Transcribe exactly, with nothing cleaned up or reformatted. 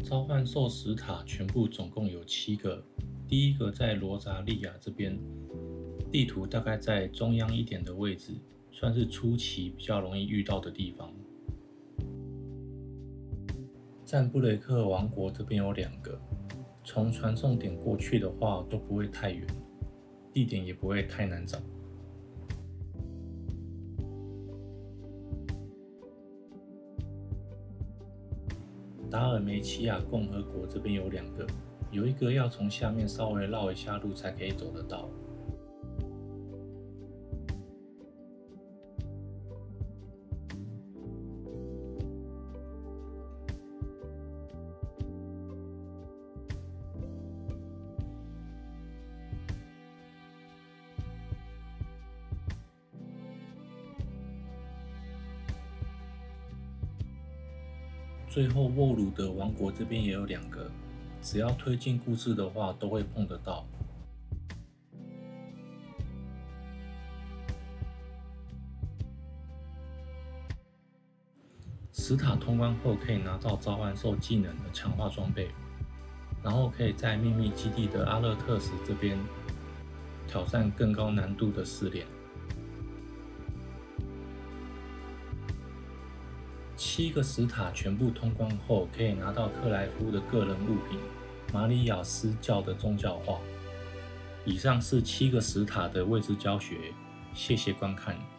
召唤兽石塔全部总共有七个，第一个在罗扎利亚这边，地图大概在中央一点的位置，算是初期比较容易遇到的地方。赞布雷克王国这边有两个，从传送点过去的话都不会太远，地点也不会太难找。达尔梅齐亚共和国这边有两个，有一个要从下面稍微绕一下路才可以走得到。最后，沃鲁德王国这边也有两个，只要推进故事的话，都会碰得到。石塔通关后，可以拿到召唤兽技能的强化装备，然后可以在秘密基地的阿勒特斯这边挑战更高难度的试炼。七个石塔全部通关后，可以拿到克莱夫的个人物品——马里亚斯教的宗教画。以上是七个石塔的位置教学，谢谢观看。